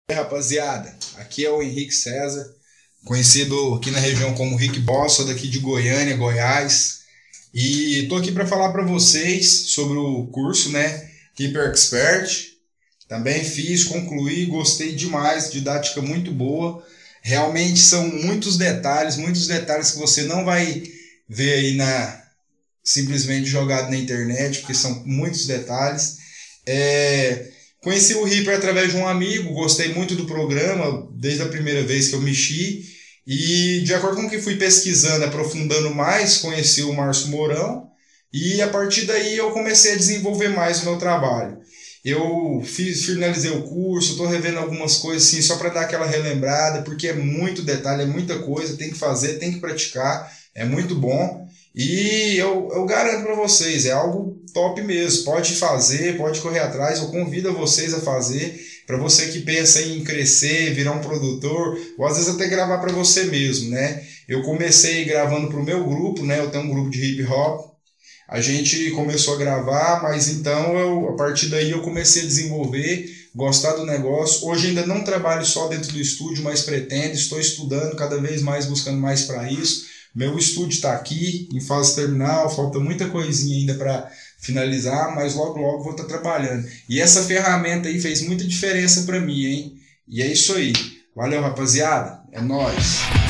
E aí, rapaziada, aqui é o Henrique César, conhecido aqui na região como Rick Boss, sou daqui de Goiânia, Goiás, e tô aqui para falar para vocês sobre o curso, né, Hyper Expert. Também fiz, concluí, gostei demais, didática muito boa. Realmente são muitos detalhes que você não vai ver aí simplesmente jogado na internet, porque são muitos detalhes. Conheci o Hyper através de um amigo, gostei muito do programa desde a primeira vez que eu mexi, e de acordo com o que fui pesquisando, aprofundando mais, conheci o Márcio Mourão, e a partir daí eu comecei a desenvolver mais o meu trabalho. Eu finalizei o curso, estou revendo algumas coisas assim, só para dar aquela relembrada, porque é muito detalhe, é muita coisa, tem que fazer, tem que praticar, é muito bom. E eu garanto para vocês, é algo top mesmo. Pode fazer, pode correr atrás. Eu convido vocês a fazer. Para você que pensa em crescer, virar um produtor, ou às vezes até gravar para você mesmo, né? Eu comecei gravando para o meu grupo, né? Eu tenho um grupo de hip hop. A gente começou a gravar, mas então a partir daí eu comecei a desenvolver, gostar do negócio. Hoje ainda não trabalho só dentro do estúdio, mas pretendo, estou estudando cada vez mais, buscando mais para isso. Meu estúdio está aqui em fase terminal, falta muita coisinha ainda para finalizar, mas logo logo vou estar trabalhando. E essa ferramenta aí fez muita diferença para mim, hein? E é isso aí. Valeu, rapaziada. É nóis.